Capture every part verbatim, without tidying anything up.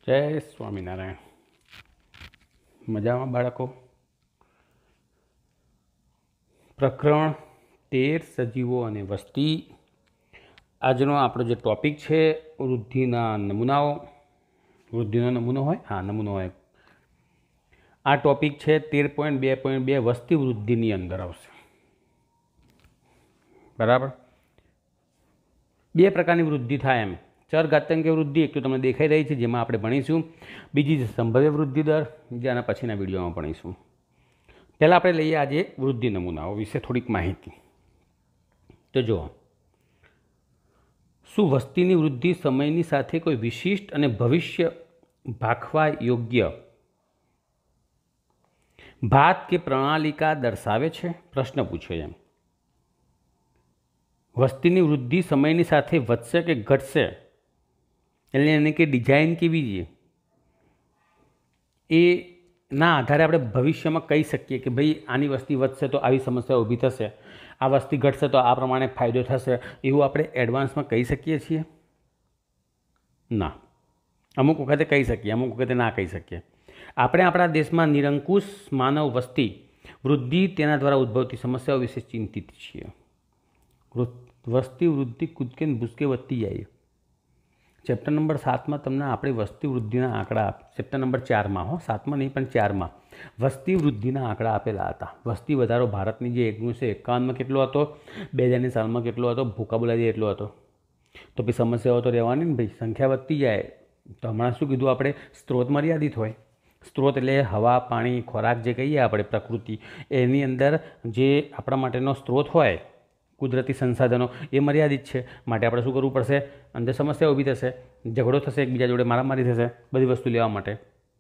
જય સ્વામિનારાયણ. મજામાં બાળકો? પ્રકરણ તેર સજીવો અને વસ્તી. આજનો આપણો જે ટૉપિક છે વૃદ્ધિના નમૂનાઓ. વૃદ્ધિનો નમૂનો હોય, હા નમૂનો હોય. આ ટૉપિક છે તેર પોઈન્ટ બે પોઈન્ટ બે વસ્તી વૃદ્ધિની અંદર આવશે. બરાબર. બે પ્રકારની વૃદ્ધિ થાય એમ. ચરઘાતાંકીય વૃદ્ધિ એક તો તમને દેખાઈ રહી છે, જેમાં આપણે ભણીશું. બીજી છે સંભવ્ય વૃદ્ધિ દર, જે આના પછીના વિડીયોમાં ભણીશું. પહેલાં આપણે લઈએ આજે વૃદ્ધિ નમૂનાઓ વિશે થોડીક માહિતી. તો જુઓ, શું વસ્તીની વૃદ્ધિ સમયની સાથે કોઈ વિશિષ્ટ અને ભવિષ્ય ભાખવા યોગ્ય ભાત કે પ્રણાલિકા દર્શાવે છે? પ્રશ્ન પૂછ્યો એમ. વસ્તીની વૃદ્ધિ સમયની સાથે વધશે કે ઘટશે, એટલે એને કે ડિઝાઇન કેવી છે એના આધારે આપણે ભવિષ્યમાં કહી શકીએ કે ભાઈ આની વસ્તી વધશે તો આવી સમસ્યા ઊભી થશે, આ વસ્તી ઘટશે તો આ પ્રમાણે ફાયદો થશે, એવું આપણે એડવાન્સમાં કહી શકીએ છીએ? ના. અમુક વખતે કહી શકીએ, અમુક વખતે ના કહી શકીએ. આપણે આપણા દેશમાં નિરંકુશ માનવ વસ્તી વૃદ્ધિ તેના દ્વારા ઉદ્ભવતી સમસ્યાઓ વિશે ચિંતિત છીએ. વસ્તી વૃદ્ધિ કૂદકે ને ભૂસકે વધતી જાય. ચેપ્ટર નંબર સાતમાં તમને આપણી વસ્તી વૃદ્ધિના આંકડા, ચેપ્ટર નંબર ચારમાં હો, સાતમાં નહીં પણ ચારમાં વસ્તી વૃદ્ધિના આંકડા આપેલા હતા. વસ્તી વધારો ભારતની જે ઓગણીસો એકાવનમાં કેટલો હતો, બે હજારની સાલમાં કેટલો હતો, ભૂકા બોલાવી એટલો હતો. તો પછી સમસ્યાઓ તો રહેવાની ને ભાઈ, સંખ્યા વધતી જાય. તો હમણાં શું કીધું આપણે, સ્ત્રોત મર્યાદિત હોય. સ્ત્રોત એટલે હવા, પાણી, ખોરાક જે કહીએ આપણે, પ્રકૃતિ, એની અંદર જે આપણા માટેનો સ્ત્રોત હોય, કુદરતી સંસાધનો, એ મર્યાદિત છે. માટે આપણે શું કરવું પડશે? અંદર સમસ્યા ઊભી થશે, ઝઘડો થશે, એકબીજા જોડે મારામારી થશે બધી વસ્તુ લેવા માટે.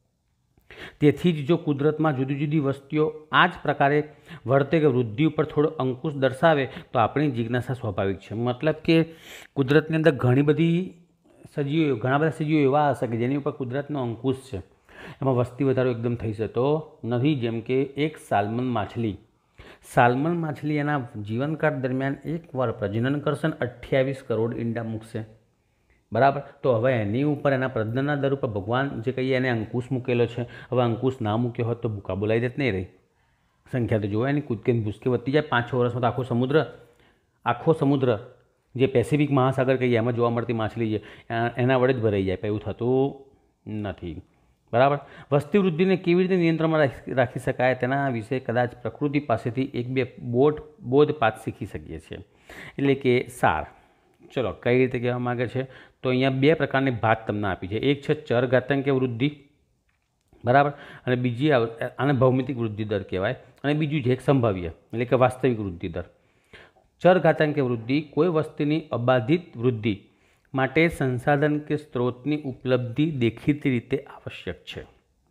તેથી જ જો કુદરતમાં જુદી જુદી વસ્તુઓ આ જ પ્રકારે વર્તે કે વૃદ્ધિ ઉપર થોડો અંકુશ દર્શાવે તો આપણી જિજ્ઞાસા સ્વાભાવિક છે. મતલબ કે કુદરતની અંદર ઘણી બધી સજીવો, ઘણા બધા સજીવો એવા હશે કે જેની ઉપર કુદરતનો અંકુશ છે, એમાં વસ્તી વધારો એકદમ થઈ જતો નથી. જેમ કે એક સાલ્મન માછલી. સાલ્મન માછલી એના જીવનકાળ દરમિયાન એકવાર પ્રજનન કરશે ને અઠ્યાવીસ કરોડ ઈંડા મૂકશે. બરાબર. તો હવે એની ઉપર, એના પ્રજનનના દર ઉપર ભગવાન જે કહીએ એને અંકુશ મૂકેલો છે. હવે અંકુશ ના મૂક્યો હોત તો ભૂકા બોલાવી દેત નહીં રહી. સંખ્યા તો જોવે એની કૂદકે ભૂસકે વધતી જાય. પાંચ છ વર્ષમાં તો આખો સમુદ્ર, આખો સમુદ્ર જે પેસિફિક મહાસાગર કહીએ એમાં જોવા મળતી માછલી છે એના વડે જ ભરાઈ જાય. પણ એવું થતું નથી. બરાબર. વસ્તી વૃદ્ધિને કેવી રીતે નિયંત્રણમાં રાખી શકાય તેના વિશે કદાચ પ્રકૃતિ પાસેથી એક બે બોધ બોધપાઠ શીખી શકીએ છીએ. એટલે કે સાર. ચલો, કઈ રીતે કહેવા માગે છે? તો અહીંયા બે પ્રકારની ભાત તમને આપી છે. એક છે ચરઘાતાંકીય વૃદ્ધિ, બરાબર, અને બીજી આને ભૌમિતિક વૃદ્ધિ દર કહેવાય, અને બીજું છે એક સંભાવ્ય એટલે કે વાસ્તવિક વૃદ્ધિ દર. ચરઘાતાંકીય વૃદ્ધિ કોઈ વસ્તીની અબાધિત વૃદ્ધિ માટે સંસાધન કે સ્ત્રોતની ઉપલબ્ધિ દેખીતી રીતે આવશ્યક છે.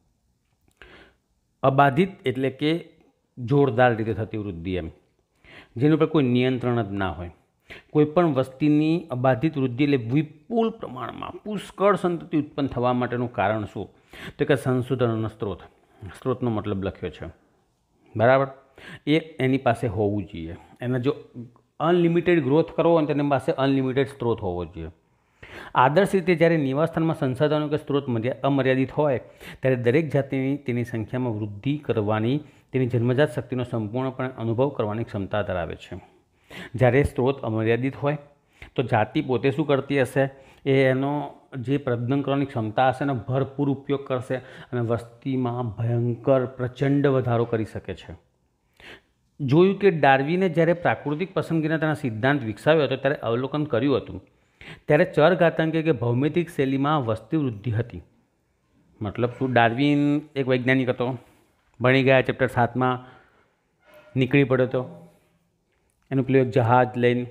અબાધિત એટલે કે જોરદાર રીતે થતી વૃદ્ધિ એમ, જેની ઉપર કોઈ નિયંત્રણ જ ના હોય. કોઈપણ વસ્તીની અબાધિત વૃદ્ધિ એટલે વિપુલ પ્રમાણમાં પુષ્કળ સંતતિ ઉત્પન્ન થવા માટેનું કારણ શું? તો કે સંશોધનનો સ્ત્રોત. સ્ત્રોતનો મતલબ લખ્યો છે, બરાબર. એ એની પાસે હોવું જોઈએ. એને જો અનલિમિટેડ ગ્રોથ કરવો હોય તો તેની પાસે અનલિમિટેડ સ્ત્રોત હોવો જોઈએ. આદર્શ રીતે જ્યારે નિવાસસ્થાનમાં સંસાધનો કે સ્ત્રોત અમર્યાદિત હોય ત્યારે દરેક જાતિની તેની સંખ્યામાં વૃદ્ધિ કરવાની, તેની જન્મજાત શક્તિનો સંપૂર્ણપણે અનુભવ કરવાની ક્ષમતા ધરાવે છે. જ્યારે સ્ત્રોત અમર્યાદિત હોય તો જાતિ પોતે શું કરતી હશે? એ એનો જે પ્રજનન કરવાની ક્ષમતા હશે એનો ભરપૂર ઉપયોગ કરશે અને વસ્તીમાં ભયંકર પ્રચંડ વધારો કરી શકે છે. જોયું કે ડાર્વિને જ્યારે પ્રાકૃતિક પસંદગીના તેના સિદ્ધાંત વિકસાવ્યો હતો ત્યારે અવલોકન કર્યું હતું ત્યારે ચરઘાતાંકીય કે ભૌમિતિક શૈલીમાં વસ્તી વૃદ્ધિ હતી. મતલબ શું? ડાર્વિન એક વૈજ્ઞાનિક હતો, ભણી ગયા, ચેપ્ટર સાતમાં નીકળી પડ્યો હતો એનું પેલું એક જહાજ લઈને,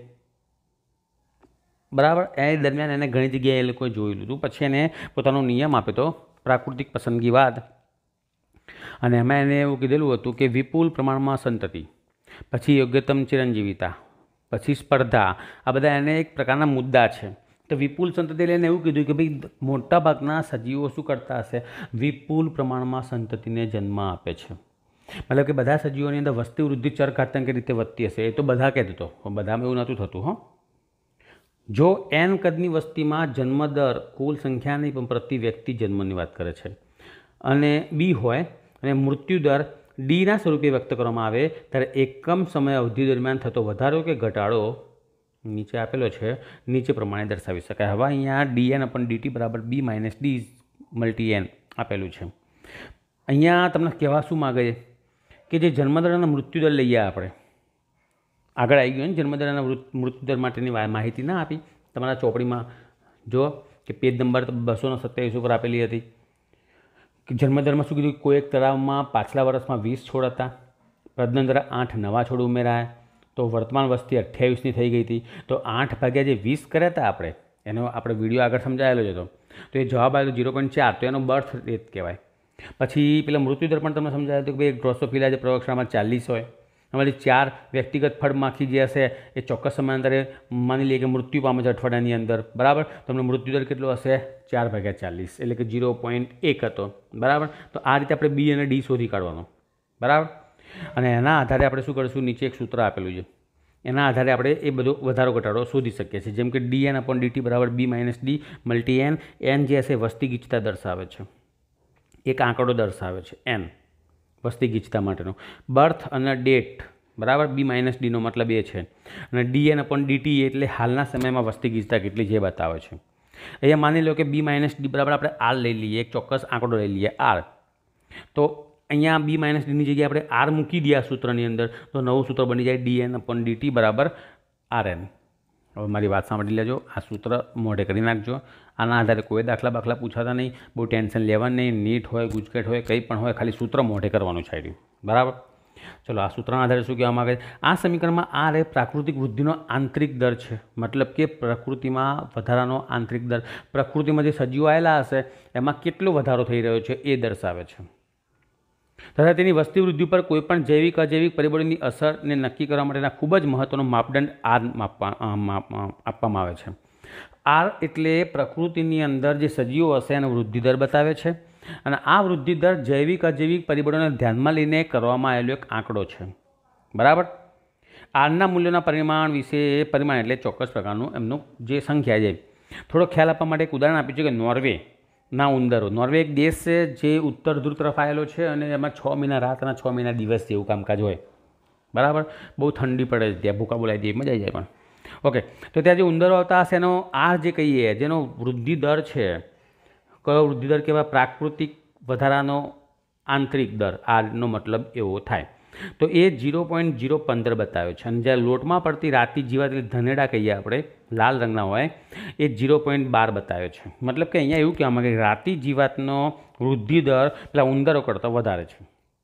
બરાબર. એ દરમિયાન એને ઘણી જગ્યાએ એ લોકોએ જોઈ લીધું. પછી એને પોતાનો નિયમ આપ્યો હતો પ્રાકૃતિક પસંદગીવાદ, અને એમાં એને એવું કીધેલું હતું કે વિપુલ પ્રમાણમાં સંતતિ, પછી યોગ્યતમ ચિરંજીવિતા, પછી સ્પર્ધા, આ બધા એને એક પ્રકારના મુદ્દા છે. તો વિપુલ સંતતિ લઈને એવું કીધું કે ભાઈ મોટાભાગના સજીવો શું કરતા હશે? વિપુલ પ્રમાણમાં સંતતિને જન્મ આપે છે. મતલબ કે બધા સજીવોની અંદર વસ્તી વૃદ્ધિ ચરઘાતાંકીય રીતે વધતી હશે. એ તો બધા કહેતો હતો, બધામાં એવું નહોતું થતું. હો, જો એન કદની વસ્તીમાં જન્મદર કુલ સંખ્યા નહીં પણ પ્રતિ વ્યક્તિ જન્મની વાત કરે છે અને બી હોય અને મૃત્યુદર ડીના સ્વરૂપે વ્યક્ત કરવામાં આવે ત્યારે એકમ સમય અવધિ દરમિયાન થતો વધારો કે ઘટાડો નીચે આપેલો છે નીચે પ્રમાણે દર્શાવી શકાય. હવે અહીંયા ડી એન અપન ડીટી બરાબર B minus D multi N આપેલું છે. અહીંયા તમને કહેવા શું માગે છે કે જે જન્મદર અને મૃત્યુદર લઈએ આપણે આગળ આવી ગયું ને જન્મદર અને મૃત્યુદર માટેની માહિતી ના આપી તમારા ચોપડીમાં જો કે પેજ નંબર બસો ને સત્યાવીસ ઉપર આપેલી હતી કે જન્મદરમાં શું કીધું કોઈ એક તળાવમાં પાછલા વર્ષમાં વીસ છોડ હતા, પ્રજનન દ્વારા આઠ નવા છોડ ઉમેરાયા તો વર્તમાન વસ્તી અઠ્યાવીસની થઈ ગઈ હતી. તો આઠ ભાગ્યા જે વીસ કર્યા હતા આપણે એનો આપણે વિડીયો આગળ સમજાયેલો જ હતો તો એ જવાબ આવ્યો ઝીરો પોઈન્ટ ચાર તો એનો બર્થ રેટ કહેવાય. પછી પેલા મૃત્યુદર પણ તમને સમજાયું હતું કે ભાઈ ડ્રોસોફિલા જે પ્રયોગશાળામાં ચાલીસ હોય અમારી ચાર વ્યક્તિગત ફળમાખી જે હશે એ ચોક્કસ સમયાંતરે માની લઈએ કે મૃત્યુ પામે છે અઠવાડિયાની અંદર બરાબર. તમને મૃત્યુદર કેટલો હશે ચાર ભાગ્યા ચાલીસ એટલે કે ઝીરો પોઈન્ટ એક હતો બરાબર. તો આ રીતે આપણે બી અને ડી શોધી કાઢવાનો બરાબર. અને એના આધારે આપણે શું કરીશું નીચે એક સૂત્ર આપેલું છે એના આધારે આપણે એ બધો વધારો ઘટાડો શોધી શકીએ છીએ. જેમ કે ડી એન અપોન ડીટી બરાબર B minus D multi N. N જે હશે વસ્તી ગીચતા દર્શાવે છે એક આંકડો દર્શાવે છે એન વસ્તી ગીચતા માટેનો. બર્થ અને ડેટ બરાબર બી માઇનસ ડીનો મતલબ એ છે અને ડી એન અપોન ડીટી એટલે હાલના સમયમાં વસ્તી ગીચતા કેટલી છે એ બતાવે છે. અહીંયા માની લો કે બી માઇનસ ડી બરાબર આપણે આર લઈ લઈએ એક ચોક્કસ આંકડો લઈ લઈએ આર. તો અહીંયા બી માઇનસ ડીની જગ્યાએ આપણે આર મૂકી દઈએ આ સૂત્રની અંદર તો નવું સૂત્ર બની જાય ડી એન અપોન ડીટી બરાબર આર એન. હવે મારી વાત સાંભળી લેજો આ સૂત્ર મોઢે કરી નાખજો. આના આધારે કોઈ દાખલા બાખલા પૂછાતા નહીં બહુ ટેન્શન લેવાનું નહીં. નીટ હોય ગુજકેટ હોય કંઈ પણ હોય ખાલી સૂત્ર મોઢે કરવાનું છે બરાબર. ચલો આ સૂત્રના આધારે શું કહેવામાં આવે આ સમીકરણમાં આર એ પ્રાકૃતિક વૃદ્ધિનો આંતરિક દર છે મતલબ કે પ્રકૃતિમાં વધારાનો આંતરિક દર પ્રકૃતિમાં જે સજીવો આવેલા હશે એમાં કેટલો વધારો થઈ રહ્યો છે એ દર્શાવે છે તથા તેની વસ્તી વૃદ્ધિ પર કોઈપણ જૈવિક અજૈવિક પરિબળોની અસરને નક્કી કરવા માટેના ખૂબ જ મહત્ત્વનો માપદંડ આર આપવામાં આવે છે. આર એટલે પ્રકૃતિની અંદર જે સજીવો હશે એનો વૃદ્ધિ દર બતાવે છે અને આ વૃદ્ધિ દર જૈવિક અજૈવિક પરિબળોને ધ્યાનમાં લઈને કરવામાં આવેલો એક આંકડો છે બરાબર. આરના મૂલ્યોના પરિમાણ વિશે પરિમાણ એટલે ચોક્કસ પ્રકારનું એમનું જે સંખ્યા છે થોડો ખ્યાલ આપવા માટે એક ઉદાહરણ આપ્યું છે કે નોર્વે ના ઉંદરો. નોર્વે એક દેશ છે જે ઉત્તર ધ્રુવ તરફ આવેલો છે અને એમાં છ મહિના રાત અને છ મહિના દિવસ જેવું કામકાજ હોય બરાબર. બહુ ઠંડી પડે છે ત્યાં ભૂકા બોલાવી દે મજા આવી જાય પણ ઓકે. તો ત્યાં જે ઉંદરો આવતા હશે એનો આ જે કહીએ જેનો વૃદ્ધિ દર છે કયો વૃદ્ધિ દર કહેવાય પ્રાકૃતિક વધારાનો આંતરિક દર આરનો મતલબ એવો થાય. તો એ ઝીરો પોઈન્ટ ઝીરો પંદર બતાવ્યો છે અને જ્યાં લોટમાં પડતી રાતી જીવાત એટલે ધનેડા કહીએ આપણે લાલ રંગના હોય એ ઝીરો પોઈન્ટ બાર બતાવ્યો છે. મતલબ કે અહીંયા એવું કહેવામાં કે રાતી જીવાતનો વૃદ્ધિ દર પેલા ઉંદરો કરતાં વધારે છે.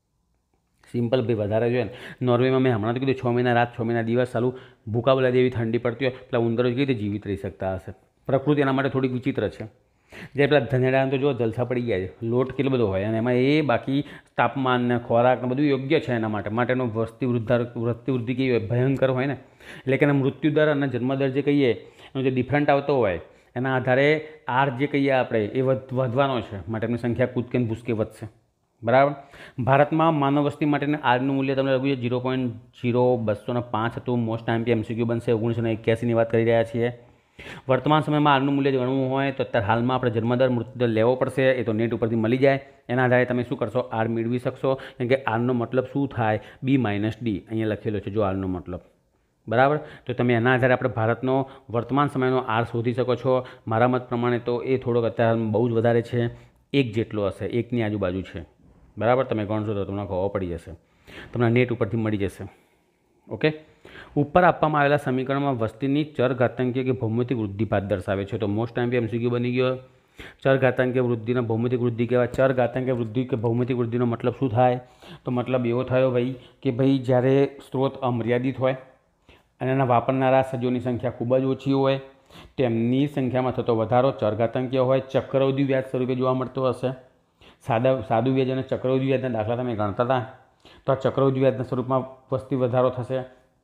સિમ્પલ ભાઈ વધારે જોઈએ ને નોર્વેમાં મેં હમણાં તો કીધું છ મહિના રાત છ મહિના દિવસ ચાલુ ભૂકા બોલા જેવી ઠંડી પડતી હોય પેલા ઉંદરો કેવી રીતે જીવિત રહી શકતા હશે. પ્રકૃતિ એના માટે થોડીક વિચિત્ર છે. જે પેલા ધનેડાને તો જો જલસા પડી ગયા છે લોટ કેટલો બધો હોય અને એમાં એ બાકી તાપમાન ને ખોરાક ને બધું યોગ્ય છે એના માટે માટેનો વસ્તી વૃદ્ધાર વસ્તી વૃદ્ધિ કેવી હોય ભયંકર હોય ને એટલે કે એના મૃત્યુદર અને જન્મદર જે કહીએ એનો જે ડિફરન્ટ આવતો હોય એના આધારે આર જે કહીએ આપણે એ વધવાનો છે માટે એમની સંખ્યા કૂદકે ને ભૂસકે વધશે બરાબર. ભારતમાં માનવ વસ્તી માટેના આરનું મૂલ્ય તમને લખ્યું છે ઝીરો પોઈન્ટ ઝીરો બસો ને પાંચ હતું. મોસ્ટ આઈએમપી એમસીક્યુ બનશે ઓગણીસો ને એક્યાસીની વાત કરી રહ્યા છીએ. વર્તમાન સમયમાં આરનું મૂલ્ય ગણવું હોય તો અત્યારે હાલમાં આપણે જન્મદર મૃત્યુદર લેવો પડશે એ તો નેટ ઉપરથી મળી જાય. એના આધારે તમે શું કરશો આર મેળવી શકશો કેમ કે આરનો મતલબ શું થાય બી માઇનસ ડી અહીંયા લખેલો છે જો આરનો મતલબ બરાબર. તો તમે એના આધારે આપણે ભારતનો વર્તમાન સમયનો આર શોધી શકો છો. મારા મત પ્રમાણે તો એ થોડોક અત્યારે બહુ જ વધારે છે એક જેટલો હશે એકની આજુબાજુ છે બરાબર. તમે ગણશો તો તમને ખબર પડી જશે તમને નેટ ઉપરથી મળી જશે ઓકે. ઉપર આપવામાં આવેલા સમીકરણમાં વસ્તીની ચર ઘાતાંકીય કે ભૌમિતિક વૃદ્ધિપાત દર્શાવે છે તો મોસ્ટ ટાઈમ એમસીક્યુ બની ગયો. ચર ઘાતાંકીય વૃદ્ધિના ભૌમિતિક વૃદ્ધિ કહેવાય. ચર ઘાતાંકીય વૃદ્ધિ કે ભૌમિતિક વૃદ્ધિનો મતલબ શું થાય તો મતલબ એવો થયો ભાઈ કે ભાઈ જ્યારે સ્ત્રોત અમર્યાદિત હોય અને એના વાપરનારા સજીવોની સંખ્યા ખૂબ જ ઓછી હોય તેમની સંખ્યામાં થતો વધારો ચર ઘાતાંકીય હોય. ચક્રવૃદ્ધિ વ્યાજ સ્વરૂપે જોવા મળતો હશે. સાદા સાદું વ્યાજ અને ચક્રવૃદ્ધિ વ્યાજના દાખલા તમે ગણતા હતા તો આ ચક્રવૃદ્ધિ વ્યાજના સ્વરૂપમાં વસ્તી વધારો થશે.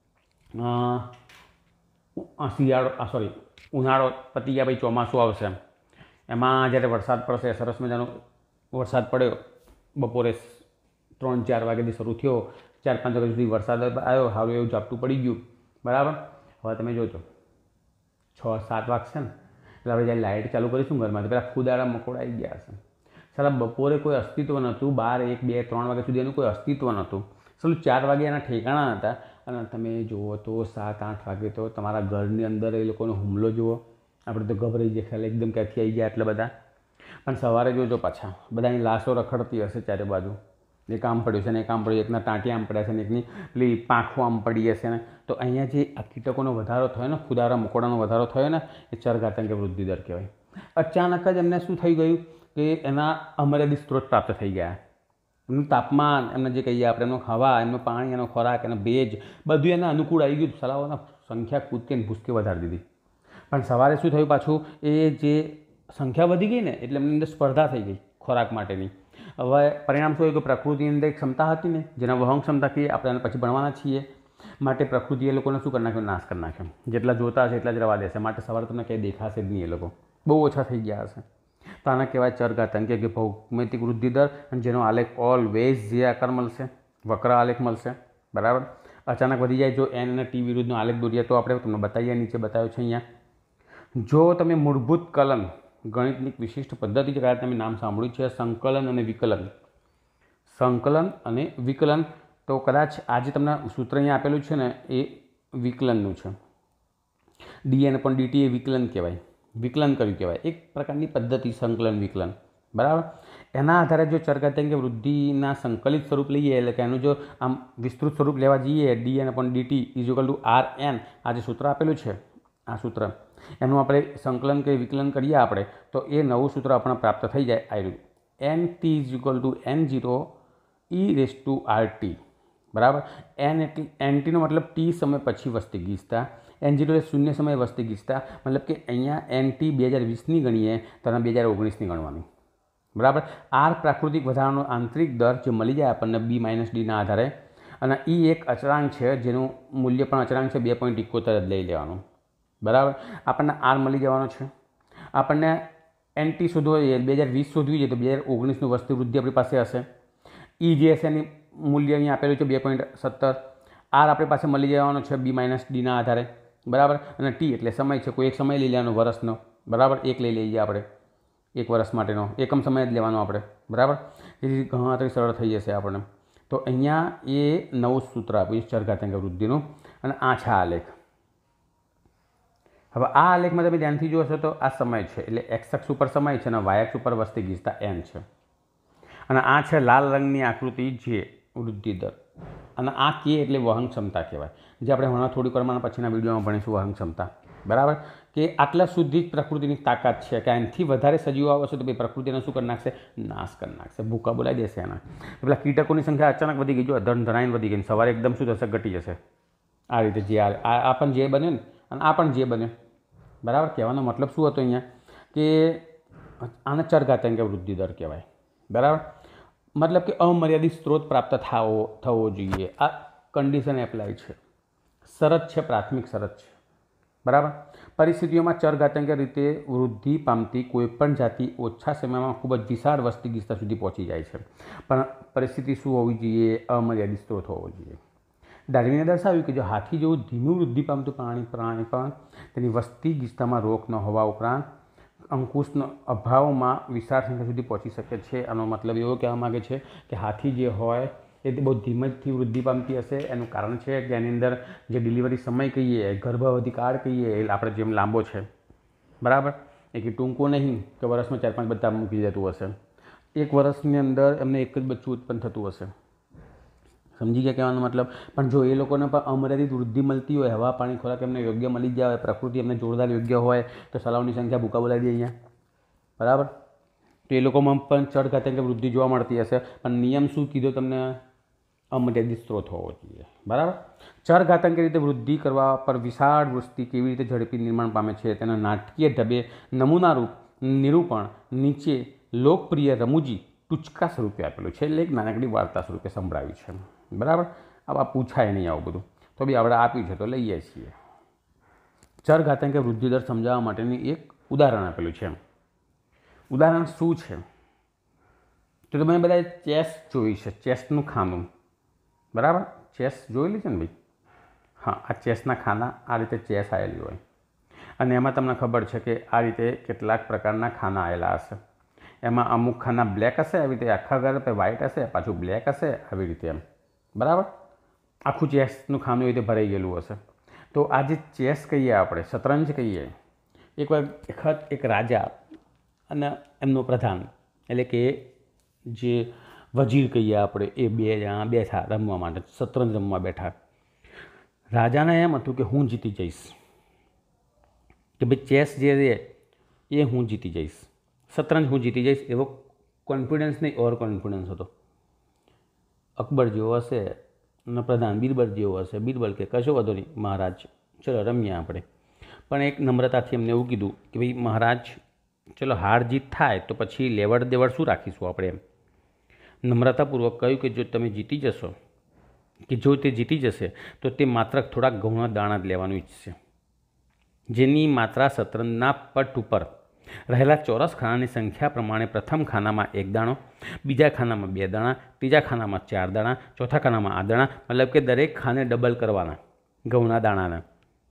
શિયાળો આ સોરી ઉનાળો પતી ગયા પછી ચોમાસું આવશે એમાં જ્યારે વરસાદ પડશે સરસ મજાનો વરસાદ પડ્યો બપોરે ત્રણ ચાર વાગ્યાથી શરૂ થયો ચાર પાંચ વાગ્યા સુધી વરસાદ આવ્યો સારું એવું ઝાપટું પડી ગયું બરાબર. હવે તમે જોજો છ સાત વાગશે ને એટલે આપણે જ્યારે લાઇટ ચાલુ કરીશું ઘરમાં તો પેલા ફૂદારા મકોડા આવી ગયા હશે. સાલા બપોરે કોઈ અસ્તિત્વ નહોતું, બાર એક બે ત્રણ વાગ્યા સુધી એનું કોઈ અસ્તિત્વ નહોતું. સાલું ચાર વાગે એના ઠેકાણા હતા અને તમે જુઓ તો સાત આઠ વાગે તો તમારા ઘરની અંદર એ લોકોનો હુમલો જુઓ. આપણે તો ગભરાઈ ગયા, ખ્યાલ એકદમ ક્યાંથી આવી ગયા એટલે બધા. પણ સવારે જોજો પાછા બધાની લાશો રખડતી હશે ચારે બાજુ. એ કામ પડ્યું છે ને એ કામ પડ્યું, એકના ટાંટિયા આમ પડ્યા છે ને એકની પેલી પાંખો આમ પડી હશે ને. તો અહીંયા જે આ કીટકોનો વધારો થયો ને, ખુદારા મકોડાનો વધારો થયો ને, એ ચરઘાતંક વૃદ્ધિ દર કહેવાય. અચાનક જ એમને શું થઈ ગયું કે એના અમર્યાદિત સ્ત્રોત પ્રાપ્ત થઈ ગયા. એમનું તાપમાન, એમને જે કહીએ આપણે એનું હવા, એમનું પાણી, એનો ખોરાક, એનો ભેજ બધું એના અનુકૂળ આવી ગયું. સલાહોના સંખ્યા કૂદકે ને ભૂસકે વધારી દીધી. પણ સવારે શું થયું પાછું, એ જે સંખ્યા વધી ગઈ ને એટલે એમની અંદર સ્પર્ધા થઈ ગઈ ખોરાક માટેની. હવે પરિણામ શું હોય કે પ્રકૃતિની અંદર એક ક્ષમતા હતી ને, જેના વહન ક્ષમતા કહીએ આપણે એને પછી ભણવાના છીએ. માટે પ્રકૃતિ એ લોકોને શું કરી નાખ્યું, નાશ કરી નાખ્યો. જેટલા જોતા હશે એટલા જ રવા દેશે. માટે સવારે તમને કંઈ દેખાશે જ નહીં. એ લોકો બહુ ઓછા થઈ ગયા હશે. તો આના કહેવાય ચરઘાતંક કે ભૌમિતિક વૃદ્ધિ દર, અને જેનો આલેખ ઓલવેઝ જે આકાર મળશે, વક્ર આલેખ મળશે. બરાબર. અચાનક વધી જાય જો એન અને ટી વિરુદ્ધનો આલેખ દોરીએ તો આપણે તમને બતાવીએ, નીચે બતાવ્યો છે અહીંયા. જો તમે મૂળભૂત કલન ગણિતની વિશિષ્ટ પદ્ધતિ છે, તમે નામ સાંભળ્યું છે સંકલન અને વિકલન. સંકલન અને વિકલન તો કદાચ આજે તમને સૂત્ર અહીંયા આપેલું છે ને એ વિકલનનું છે. ડી એન પણ ડીટી એ વિકલન કહેવાય, વિકલન કર્યું કહેવાય. એક પ્રકારની પદ્ધતિ સંકલન વિકલન. બરાબર. એના આધારે જો ચરઘાતંક વૃદ્ધિના સંકલિત સ્વરૂપ લઈએ એટલે કે એનું જો આમ વિસ્તૃત સ્વરૂપ લેવા જઈએ, ડી એન પણ DT is equal to R N, આ જે સૂત્ર આપેલું છે આ સૂત્ર, એનું આપણે સંકલન કે વિકલન કરીએ આપણે તો એ નવું સૂત્ર આપણને પ્રાપ્ત થઈ જાય. આવ્યું N T is equal to N zero E raise to R T. બરાબર. એન એટલે એન ટીનો મતલબ ટી સમય પછી વસ્તી ગીચતા, એન ઝીરો એટલે શૂન્ય સમય વસ્તી ગીચતા. મતલબ કે અહીંયા એન ટી બે હજાર વીસની ગણીએ તો બે હજાર ઓગણીસની ગણવાની. બરાબર. આર પ્રાકૃતિક વધારાનો આંતરિક દર જે મળી જાય આપણને બી માઇનસ ડીના આધારે, અને ઈ એક અચળાંક છે જેનું મૂલ્ય પણ અચળાંક છે, બે પોઈન્ટ ઇકોતેર જ લઈ લેવાનું. બરાબર. આપણને આર મળી જવાનો છે. આપણને એનટી શોધવો જોઈએ, બે હજાર વીસ શોધવી જોઈએ તો બે હજાર ઓગણીસનું વસ્તી વૃદ્ધિ આપણી પાસે હશે. ઈ જે હશે એની મૂલ્ય અહીંયા આપેલું છે બે પોઈન્ટ સત્તર. આર આપણી પાસે મળી જવાનો છે બી માઇનસ ડીના આધારે. બરાબર. અને ટી એટલે સમય છે, કોઈ એક સમય લઈ લેવાનો વર્ષનો. બરાબર. એક લઈ લઈએ આપણે, એક વર્ષ માટેનો એકમ સમય જ લેવાનો આપણે. બરાબર. જેથી ગણતરી સરળ થઈ જશે આપણને. તો અહીંયા એ નવું સૂત્ર આપ્યું ચરઘાતંક વૃદ્ધિનું, અને આ છે આલેખ. હવે આ આલેખમાં તમે ધ્યાનથી જોશો તો આ સમય છે એટલે એક્સ અક્ષ ઉપર સમય છે અને વાય અક્ષ ઉપર વસ્તી ગીચતા એન છે. અને આ છે લાલ રંગની આકૃતિ જે વૃદ્ધિ દર, અને આ કે એટલે વહન ક્ષમતા કહેવાય, જે આપણે હમણાં થોડીક વારમાં પછીના વિડીયોમાં ભણીશું વહન ક્ષમતા. બરાબર. કે આટલા સુધી જ પ્રકૃતિની તાકાત છે કે આનાથી વધારે સજીવો આવશે તો ભાઈ પ્રકૃતિને શું કરી નાખશે, નાશ કરી નાખશે, ભૂકા બોલાવી દેશે એના. પેલા કીટકોની સંખ્યા અચાનક વધી ગઈ, જો ધન ધનાઈને વધી ગઈ, સવારે એકદમ શું થશે, ઘટી જશે. આ રીતે જે આ પણ જે બને ને અને આ પણ જે બને. બરાબર. કહેવાનો મતલબ શું હતો અહીંયા કે આને ચરઘાતંક વૃદ્ધિ દર કહેવાય. બરાબર. મતલબ કે અમર્યાદિત સ્ત્રોત પ્રાપ્ત થવો થવો જોઈએ. આ કન્ડિશન એપ્લાય છે, શરત છે, પ્રાથમિક શરત છે. બરાબર. પરિસ્થિતિઓમાં ચરઘાતંક રીતે વૃદ્ધિ પામતી કોઈપણ જાતિ ઓછા સમયમાં ખૂબ જ વિશાળ વસ્તી ગીચતા સુધી પહોંચી જાય છે. પણ પરિસ્થિતિ શું હોવી જોઈએ, અમર્યાદિત સ્ત્રોત હોવો જોઈએ. ડાર્વિને દર્શાવ્યું કે જો હાથી જેવું ધીમું વૃદ્ધિ પામતું પ્રાણી પ્રાણી પણ તેની વસ્તી ગીચતામાં રોક ન હોવા ઉપરાંત અંકુશનો અભાવમાં વિશાળ સંખ્યા સુધી પહોંચી શકે છે. આનો મતલબ એવો કહેવા માગે છે કે હાથી જે હોય એ બહુ ધીમજથી વૃદ્ધિ પામતી હશે. એનું કારણ છે કે એની અંદર જે ડિલિવરી સમય કહીએ, ગર્ભાવધિ કાળ કહીએ, એ આપણે જેમ લાંબો છે. બરાબર. એ કે ટૂંકો નહીં કે વર્ષમાં ચાર પાંચ બચ્ચા મૂકી જતું હશે. એક વર્ષની અંદર એમને એક જ બચ્ચું ઉત્પન્ન થતું હશે. સમજી ગયા કહેવાનો મતલબ. પણ જો એ લોકોને પણ અમર્યાદિત વૃદ્ધિ મળતી હોય, હવા પાણી ખોરાક એમને યોગ્ય મળી જાય, પ્રકૃતિ એમને જોરદાર યોગ્ય હોય તો સલાવની સંખ્યા ભૂકા બોલાવી દે અહીંયા. બરાબર. તો એ લોકોમાં પણ ચરઘાતંક વૃદ્ધિ જોવા મળતી હશે. પણ નિયમ શું કીધો તમને, અમર્યાદિત સ્ત્રોત હોવો જોઈએ. બરાબર. ચરઘાતંક રીતે વૃદ્ધિ કરવા પર વિશાળ વસ્તી કેવી રીતે ઝડપી નિર્માણ પામે છે તેના નાટકીય ઢબે નમૂનારૂપ નિરૂપણ નીચે લોકપ્રિય રમૂજી ટૂચકા સ્વરૂપે આપેલું છે, એટલે એક નાનકડી વાર્તા સ્વરૂપે સંભળાવી છે. બરાબર. આવા પૂછાય નહીં આવું બધું, તો બી આપણે આપ્યું છે તો લઈએ છીએ. ચરઘાતંક વૃદ્ધિ દર સમજાવવા માટેની એક ઉદાહરણ આપેલું છે. ઉદાહરણ શું છે તો તમે બધા ચેસ જોઈ છે, ચેસનું ખાનું. બરાબર. ચેસ જોયેલી છે ને ભાઈ? હા. આ ચેસના ખાના આ રીતે ચેસ આવેલી હોય. અને એમાં તમને ખબર છે કે આ રીતે કેટલાક પ્રકારના ખાના આવેલા હશે. એમાં અમુક ખાના બ્લેક હશે, આવી રીતે આખા ઘર પર વ્હાઇટ હશે, પાછું બ્લેક હશે, આવી રીતે એમ. બરાબર, આખું ચેસનું ખાનું એ રીતે ભરાઈ ગયેલું હશે. તો આ જે ચેસ કહીએ આપણે, શતરંજ કહીએ, એક વખત એક રાજા અને એમનો પ્રધાન એટલે કે જે વજીર કહીએ આપણે, એ બે જણા બેઠા રમવા માટે, શતરંજ રમવા બેઠા. રાજાને એમ હતું કે હું જીતી જઈશ, કે ભાઈ ચેસ જે છે એ હું જીતી જઈશ, શતરંજ હું જીતી જઈશ, એવો કોન્ફિડન્સ નહીં, ઓવર કોન્ફિડન્સ હતો. અકબર જેવો હશે અને પ્રધાન બીરબલ જેવો હશે. બીરબલ કે કશો વાંધો નહીં મહારાજ, ચલો રમીએ આપણે. પણ એક નમ્રતાથી એમને એવું કીધું કે ભાઈ મહારાજ, ચલો હાર જીત થાય તો પછી લેવડ દેવડ શું રાખીશું આપણે એમ. નમ્રતાપૂર્વક કહ્યું કે જો તમે જીતી જશો, કે જો તે જીતી જશે તો તે માત્ર થોડાક ઘઉંના દાણા જ લેવાનું ઈચ્છશે, જેની માત્રા શતરંજના પટ ઉપર રહેલા ચોરસ ખાનાની સંખ્યા પ્રમાણે પ્રથમ ખાનામાં એક દાણો, બીજા ખાનામાં બે દાણા, ત્રીજા ખાનામાં ચાર દાણા, ચોથા ખાનામાં આઠ દાણા, મતલબ કે દરેક ખાને ડબલ કરવાના ઘઉંના દાણાના.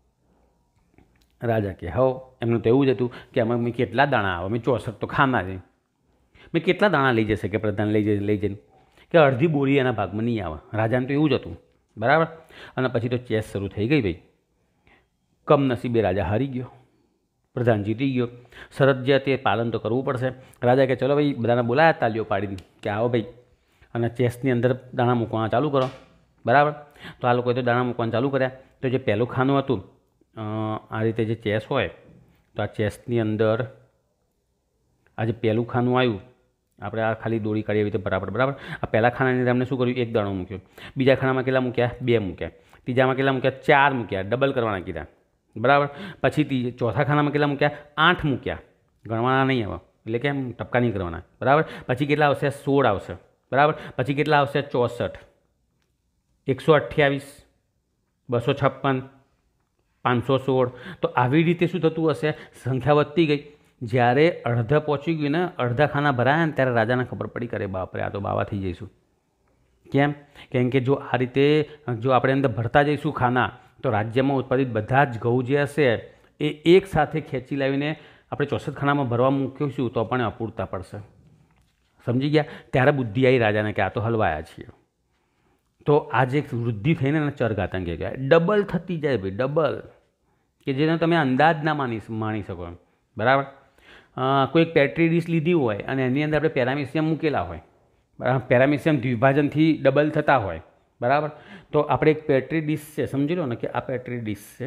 રાજા કે હવ, એમનું તો એવું જ હતું કે અમે મેં કેટલા દાણા આવે, મેં ચોસઠ તો ખાના છે, મેં કેટલા દાણા લઈ જશે કે પ્રધાન લઈ જઈને લઈ જઈને કે અડધી બોરી એના ભાગમાં નહીં આવે. રાજાને તો એવું જ હતું. બરાબર, અને પછી તો ચેસ શરૂ થઈ ગઈ ભાઈ. કમનસીબે રાજા હારી ગયો, પ્રધાન જીતી ગયો. શરત જે તે પાલન તો કરવું પડશે. રાજા કે ચલો ભાઈ, બધાને બોલાયા તાલીઓ પાડીને કે આવો ભાઈ, અને ચેસની અંદર દાણા મૂકવાના ચાલુ કરો. બરાબર, તો આ લોકોએ તો દાણા મૂકવાનું ચાલુ કર્યા. તો જે પહેલું ખાનું હતું, આ રીતે જે ચેસ હોય તો આ ચેસની અંદર આ જે પહેલું ખાનું આવ્યું, આપણે આ ખાલી દોરી કાઢીએ એવી રીતે બરાબર. બરાબર, આ પહેલાં ખાનાની અંદર અમને શું કર્યું, એક દાણો મૂક્યો. બીજા ખાનામાં કેટલા મૂક્યા, બે મૂક્યા. ત્રીજામાં કેટલા મૂક્યા, ચાર મૂક્યા, ડબલ કરવાના કીધા. બરાબર, પછી ચોથા ખાનામાં કેટલા મૂક્યા, આઠ મૂક્યા, ગણવાના નહીં આવે, એટલે કે એમ ટપકા નહીં કરવાના. બરાબર, પછી કેટલા આવશે, સોળ આવશે. બરાબર, પછી કેટલા આવશે, ચોસઠ, એકસો અઠ્યાવીસ, બસો છપ્પન, પાંચસો સોળ. તો આવી રીતે શું થતું હશે, સંખ્યા વધતી ગઈ. જ્યારે અડધા પહોંચી ગયું ને, અડધા ખાના ભરાયા ને, ત્યારે રાજાને ખબર પડી કરે બાપરે, આ તો બાવા થઈ જઈશું. કેમ? કેમ કે જો આ રીતે જો આપણે અંદર ભરતા જઈશું ખાના, તો રાજ્યમાં ઉત્પાદિત બધા જ ઘઉં જે હશે એ એક સાથે ખેંચી લાવીને આપણે ચોસઠ ખાનામાં ભરવા મૂકીશું તો પણ અપૂરતા પડશે. સમજી ગયા? ત્યારે બુદ્ધિ આવી રાજાને કે આ તો હલવાયા છીએ. તો આ જે વૃદ્ધિ થઈને એને ચરઘાતંક કહેવાય. ડબલ થતી જાય ભાઈ, ડબલ, કે જેને તમે અંદાજ ના માની માણી શકો એમ. બરાબર, કોઈ એક પેટ્રી ડીશ લીધી હોય અને એની અંદર આપણે પેરામિશિયમ મૂકેલા હોય, બરાબર, પેરામિશિયમ દ્વિભાજનથી ડબલ થતા હોય. બરાબર, તો આપણે એક પેટ્રી ડીશ છે, સમજી લો ને કે આ પેટ્રી ડીશ છે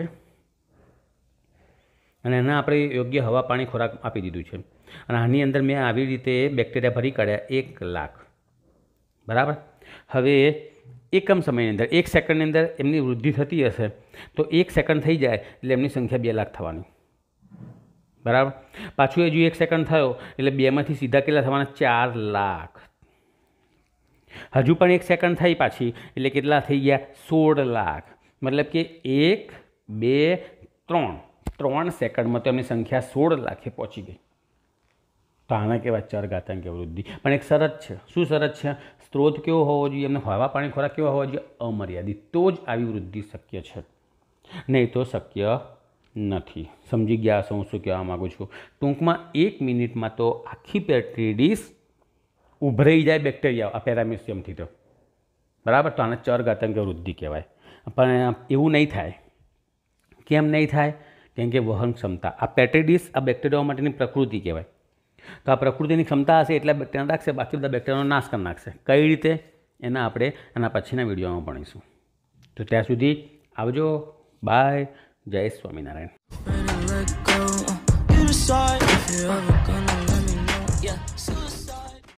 અને એને આપણે યોગ્ય હવા પાણી ખોરાક આપી દીધું છે, અને આની અંદર મેં આવી રીતે બેક્ટેરિયા ભરી કાઢ્યા એક લાખ. બરાબર, હવે એકમ સમયની અંદર એક સેકન્ડની અંદર એમની વૃદ્ધિ થતી હશે, તો એક સેકન્ડ થઈ જાય એટલે એમની સંખ્યા બે લાખ થવાની. બરાબર, પાછું હજુ એક સેકન્ડ થયો એટલે બેમાંથી સીધા કેટલા થવાના, ચાર લાખ. હજુ પણ એક સેકન્ડ થઈ પાછી એટલે કેટલા થઈ ગયા, સોળ લાખ. મતલબ કે એક બે ત્રણ ત્રણ સેકન્ડમાં તો એમની સંખ્યા સોળ લાખે પહોંચી ગઈ. તો આને કહેવાય ચરઘાતંક વૃદ્ધિ. પણ એક શરત છે. શું શરત છે? સ્ત્રોત કેવો હોવો જોઈએ, એમને હવા પાણી ખોરાક કેવો હોવો જોઈએ, અમર્યાદિત. તો જ આવી વૃદ્ધિ શક્ય છે, નહીં તો શક્ય નથી. સમજી ગયા હશો હું શું કહેવા માગું છું? ટૂંકમાં એક મિનિટમાં તો આખી પેટ્રી ડીશ ઉભરાઈ જાય બેક્ટેરિયા આ પેરામિશિયમથી. તો બરાબર, તો આને ચરઘાતંક વૃદ્ધિ કહેવાય. પણ એવું નહીં થાય. કેમ નહીં થાય? કેમ કે વહન ક્ષમતા, આ પેટ્રી ડીશ આ બેક્ટેરિયાઓ માટેની પ્રકૃતિ કહેવાય. તો આ પ્રકૃતિની ક્ષમતા હશે એટલા બેક્ટેરિયા રાખશે, બાકી બધા બેક્ટેરિયાનો નાશ કરી નાખશે. કઈ રીતે? એના આપણે એના પછીના વિડીયોમાં ભણીશું. તો ત્યાં સુધી આવજો. બાય. જય સ્વામિનારાયણ.